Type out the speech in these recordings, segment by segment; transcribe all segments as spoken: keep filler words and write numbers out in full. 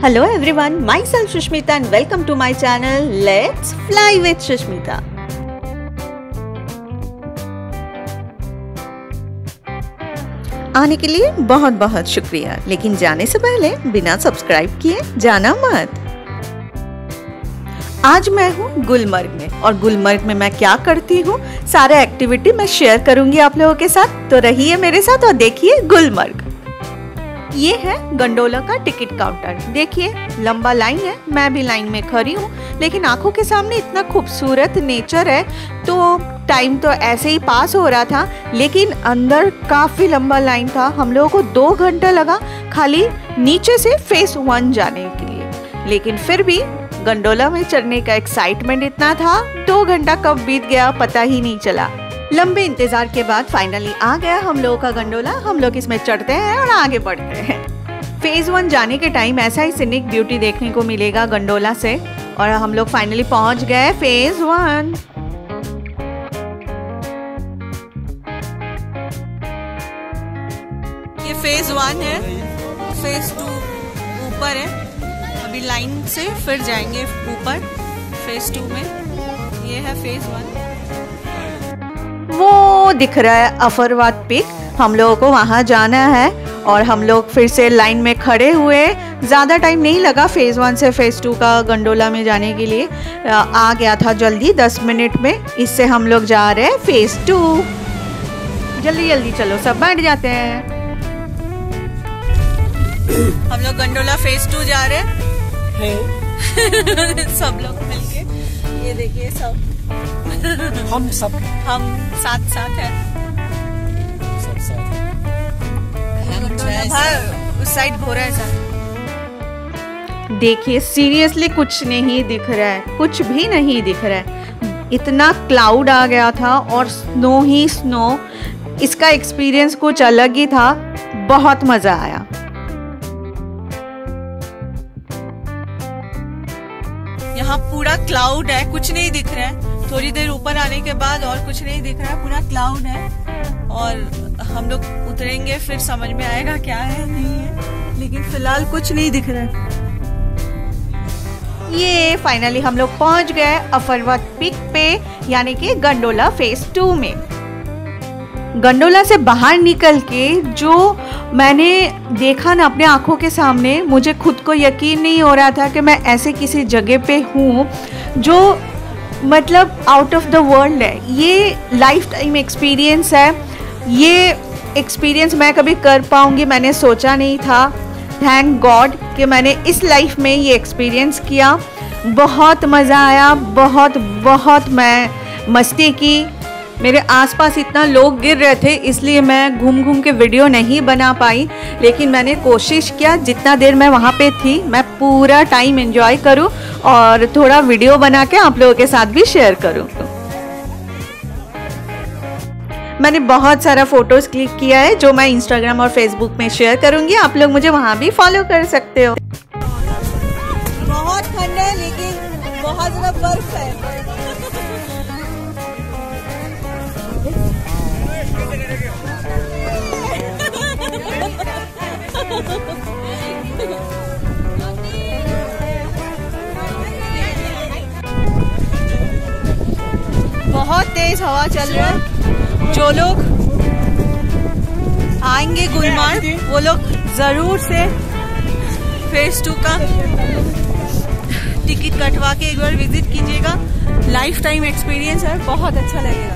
Hello everyone, myself Sushmita and welcome to my channel Let's Fly with Sushmita. आने के लिए बहुत बहुत शुक्रिया, लेकिन जाने से पहले बिना सब्सक्राइब किए जाना मत। आज मैं हूँ गुलमर्ग में और गुलमर्ग में मैं क्या करती हूँ सारे एक्टिविटी मैं शेयर करूंगी आप लोगों के साथ, तो रहिए मेरे साथ और देखिए गुलमर्ग। ये है गंडोला का टिकट काउंटर। देखिए लंबा लाइन है, मैं भी लाइन में खड़ी हूँ, लेकिन आंखों के सामने इतना खूबसूरत नेचर है तो टाइम तो ऐसे ही पास हो रहा था, लेकिन अंदर काफ़ी लंबा लाइन था। हम लोगों को दो घंटा लगा खाली नीचे से फेस वन जाने के लिए, लेकिन फिर भी गंडोला में चढ़ने का एक्साइटमेंट इतना था, दो घंटा कब बीत गया पता ही नहीं चला। लंबे इंतजार के बाद फाइनली आ गया हम लोगों का गंडोला। हम लोग इसमें चढ़ते हैं और आगे बढ़ते हैं। फेज वन जाने के टाइम ऐसा ही सीनिक ब्यूटी देखने को मिलेगा गंडोला से, और हम लोग फाइनली पहुंच गए फेज वन। ये फेज वन है, फेज टू ऊपर है, अभी लाइन से फिर जाएंगे ऊपर फेज टू में। ये है फेज वन, वो दिख रहा है अफरवाद पिक। हम लोगों को वहाँ जाना है और हम लोग फिर से लाइन में खड़े हुए। ज़्यादा टाइम नहीं लगा फेज़ वन से फेज़ टू का गंडोला में जाने के लिए, आ गया था जल्दी दस मिनट में। इससे हम लोग जा रहे हैं फेज़ टू। जल्दी जल्दी चलो, सब बैठ जाते हैं। हम लोग गंडोला फेज़ टू जा रहे हैं सब लोग मिलके। ये देखिए सब हम सब हम साथ साथ हैं, सब साथ हैं। उस साइड घोड़ा है साथ। देखिए सीरियसली कुछ नहीं दिख रहा है, कुछ भी नहीं दिख रहा है। इतना क्लाउड आ गया था और स्नो ही स्नो। इसका एक्सपीरियंस कुछ अलग ही था, बहुत मजा आया। यहाँ पूरा क्लाउड है, कुछ नहीं दिख रहा है। थोड़ी देर ऊपर आने के बाद और कुछ नहीं दिख रहा है, पूरा क्लाउड है। और हम लोग उतरेंगे फिर समझ में आएगा क्या है नहीं है, लेकिन फिलहाल कुछ नहीं दिख रहा है। ये फाइनली हम लोग पहुंच गए अफरवाद पिक पे, यानी कि गंडोला फेज टू में। गंडोला से बाहर निकल के जो मैंने देखा ना अपने आंखों के सामने, मुझे खुद को यकीन नहीं हो रहा था कि मैं ऐसे किसी जगह पे हूँ जो मतलब आउट ऑफ द वर्ल्ड है। ये लाइफ टाइम एक्सपीरियंस है। ये एक्सपीरियंस मैं कभी कर पाऊँगी मैंने सोचा नहीं था। थैंक गॉड कि मैंने इस लाइफ में ये एक्सपीरियंस किया। बहुत मज़ा आया, बहुत बहुत मैं मस्ती की। मेरे आसपास इतना लोग गिर रहे थे, इसलिए मैं घूम घूम के वीडियो नहीं बना पाई, लेकिन मैंने कोशिश किया जितना देर मैं वहाँ पे थी मैं पूरा टाइम एंजॉय करूँ और थोड़ा वीडियो बना के आप लोगों के साथ भी शेयर करूँ। मैंने बहुत सारा फोटोज़ क्लिक किया है जो मैं इंस्टाग्राम और फेसबुक में शेयर करूँगी, आप लोग मुझे वहाँ भी फॉलो कर सकते हो। बहुत ठंड है लेकिन बहुत ज़्यादा बर्फ है। बहुत तेज हवा चल रहा है। जो लोग आएंगे गुलमर्ग वो लोग जरूर से फेज टू का टिकट कटवा के एक बार विजिट कीजिएगा। लाइफ टाइम एक्सपीरियंस है, बहुत अच्छा लगेगा।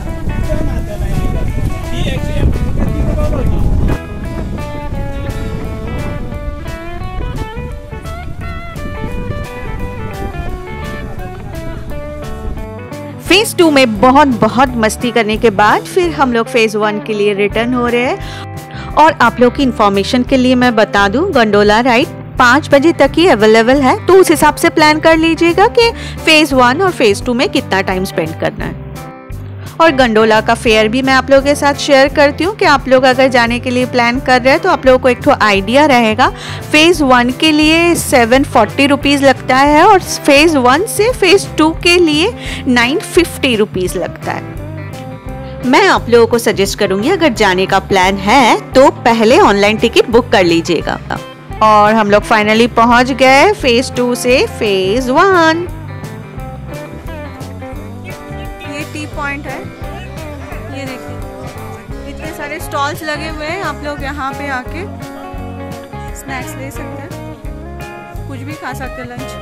फेज टू में बहुत बहुत मस्ती करने के बाद फिर हम लोग फेज वन के लिए रिटर्न हो रहे हैं। और आप लोग की इंफॉर्मेशन के लिए मैं बता दूं, गंडोला राइड पाँच बजे तक ही अवेलेबल है, तो उस हिसाब से प्लान कर लीजिएगा कि फेज वन और फेज टू में कितना टाइम स्पेंड करना है। और गंडोला का फेयर भी मैं आप लोगों के साथ शेयर करती हूँ कि आप लोग अगर जाने के लिए प्लान कर रहे हैं तो आप लोगों को एक तो आइडिया रहेगा। फेज़ वन के लिए सेवन फोर्टी रुपीज़ लगता है और फेज़ वन से फेज़ टू के लिए नाइन फिफ्टी रुपीज़ लगता है। मैं आप लोगों को सजेस्ट करूंगी अगर जाने का प्लान है तो पहले ऑनलाइन टिकट बुक कर लीजिएगा। और हम लोग फाइनली पहुंच गए फेज टू से फेज वन। ये टी पॉइंट है, ये देखिए इतने सारे स्टॉल्स लगे हुए हैं। आप लोग यहाँ पे आके स्नैक्स ले सकते हैं, कुछ भी खा सकते हैं, लंच।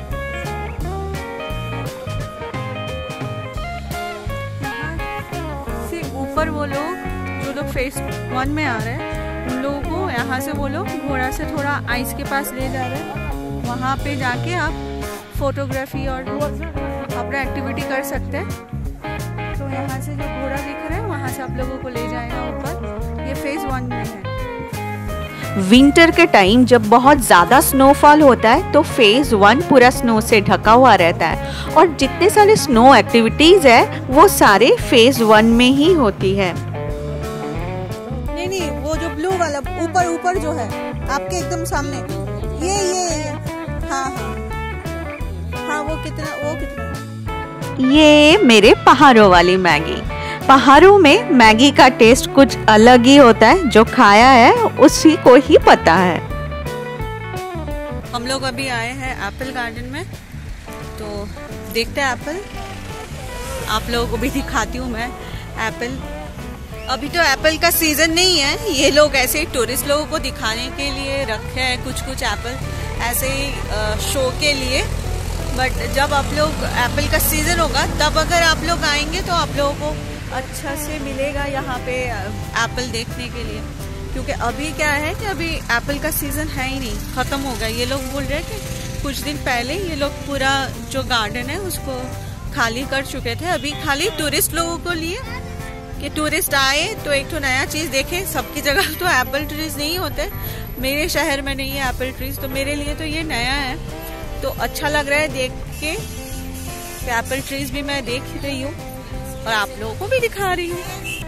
यहाँ से ऊपर वो लोग जो लोग फेज वन में आ रहे हैं उन लोगों को यहाँ से वो लोग घोड़ा से थोड़ा आइस के पास ले जा रहे हैं। वहाँ पे जाके आप फोटोग्राफी और अपना एक्टिविटी कर सकते हैं। तो यहाँ से जो घोड़ा दिख रहा है वहाँ से आप लोगों को ले जाएगा ऊपर। ये फेज वन में है। विंटर के टाइम जब बहुत ज़्यादा स्नोफॉल होता है तो फेज वन पूरा स्नो से ढका हुआ रहता है और जितने सारे स्नो एक्टिविटीज़ है वो सारे फेज वन में ही होती है। नहीं नहीं, वो जो ब्लू वाला ऊपर ऊपर जो है आपके एकदम सामने, ये ये ये हाँ हाँ हाँ, वो कितना वो कितना ये मेरे पहाड़ों वाली मैगी। पहाड़ों में मैगी का टेस्ट कुछ अलग ही होता है, जो खाया है उसी को ही पता है। हम लोग अभी आए हैं एप्पल गार्डन में, तो देखते हैं एप्पल। आप लोगों को भी दिखाती हूँ मैं एप्पल। अभी तो एप्पल का सीजन नहीं है, ये लोग ऐसे ही टूरिस्ट लोगों को दिखाने के लिए रखे हैं कुछ कुछ एप्पल, ऐसे ही शो के लिए। बट जब आप लोग एप्पल का सीजन होगा तब अगर आप लोग आएंगे तो आप लोगों को अच्छा से मिलेगा यहाँ पे एप्पल देखने के लिए। क्योंकि अभी क्या है कि अभी एप्पल का सीजन है ही नहीं, ख़त्म हो गया। ये लोग बोल रहे हैं कि कुछ दिन पहले ये लोग पूरा जो गार्डन है उसको खाली कर चुके थे। अभी खाली टूरिस्ट लोगों को लिए कि टूरिस्ट आए तो एक तो नया चीज़ देखें। सबकी जगह तो एप्पल ट्रीज नहीं होते, मेरे शहर में नहीं है एप्पल ट्रीज, तो मेरे लिए तो ये नया है। तो अच्छा लग रहा है देख के कि एप्पल ट्रीज भी मैं देख रही हूँ और आप लोगों को भी दिखा रही हूँ।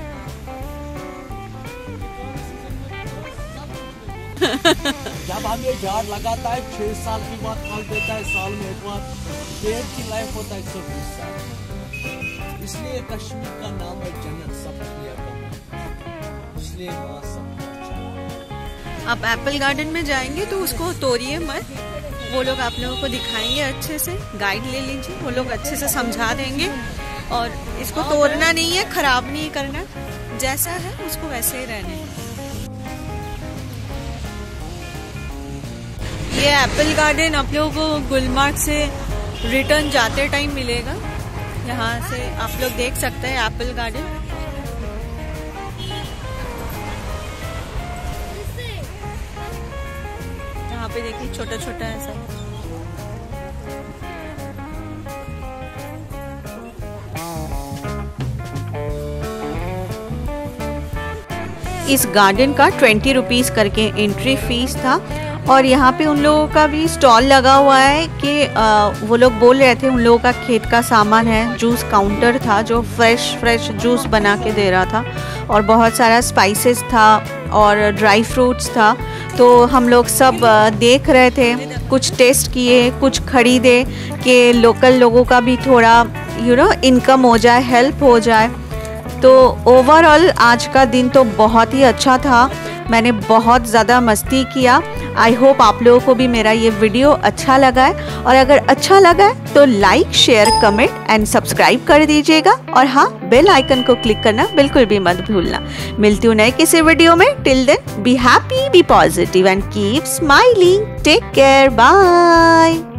जब हम ये झाड़ लगाता है छह साल की बाद फल देता है, साल में एक बार। पेड़ की लाइफ होता है एक सौ बीस साल, इसलिए कश्मीर का नाम है जन्नत सबके लिए, इसलिए वहाँ सब अच्छा। आप एप्पल गार्डन में जाएंगे तो उसको तोड़िए मत, वो लोग आप लोगों को दिखाएंगे अच्छे से। गाइड ले लीजिए, वो लोग अच्छे से समझा देंगे। और इसको तोड़ना नहीं है, खराब नहीं करना, जैसा है उसको वैसे ही रहने। ये एप्पल गार्डन आप लोगों को गुलमर्ग से रिटर्न जाते टाइम मिलेगा। यहाँ से आप लोग देख सकते हैं एप्पल गार्डन। यहाँ पे देखिए छोटा छोटा ऐसा। इस गार्डन का ट्वेंटी रुपीज़ करके एंट्री फीस था और यहाँ पे उन लोगों का भी स्टॉल लगा हुआ है कि वो लोग बोल रहे थे उन लोगों का खेत का सामान है। जूस काउंटर था जो फ्रेश फ्रेश जूस बना के दे रहा था और बहुत सारा स्पाइसेस था और ड्राई फ्रूट्स था। तो हम लोग सब देख रहे थे, कुछ टेस्ट किए, कुछ खरीदे कि लोकल लोगों का भी थोड़ा यू नो इनकम हो जाए, हेल्प हो जाए। तो ओवरऑल आज का दिन तो बहुत ही अच्छा था, मैंने बहुत ज़्यादा मस्ती किया। आई होप आप लोगों को भी मेरा ये वीडियो अच्छा लगा है और अगर अच्छा लगा है तो like share comment and subscribe कर दीजिएगा और हाँ बेल आइकन को क्लिक करना बिल्कुल भी मत भूलना। मिलती हूँ नए किसी वीडियो में। Till then be happy, be positive and keep smiling. Take care, bye.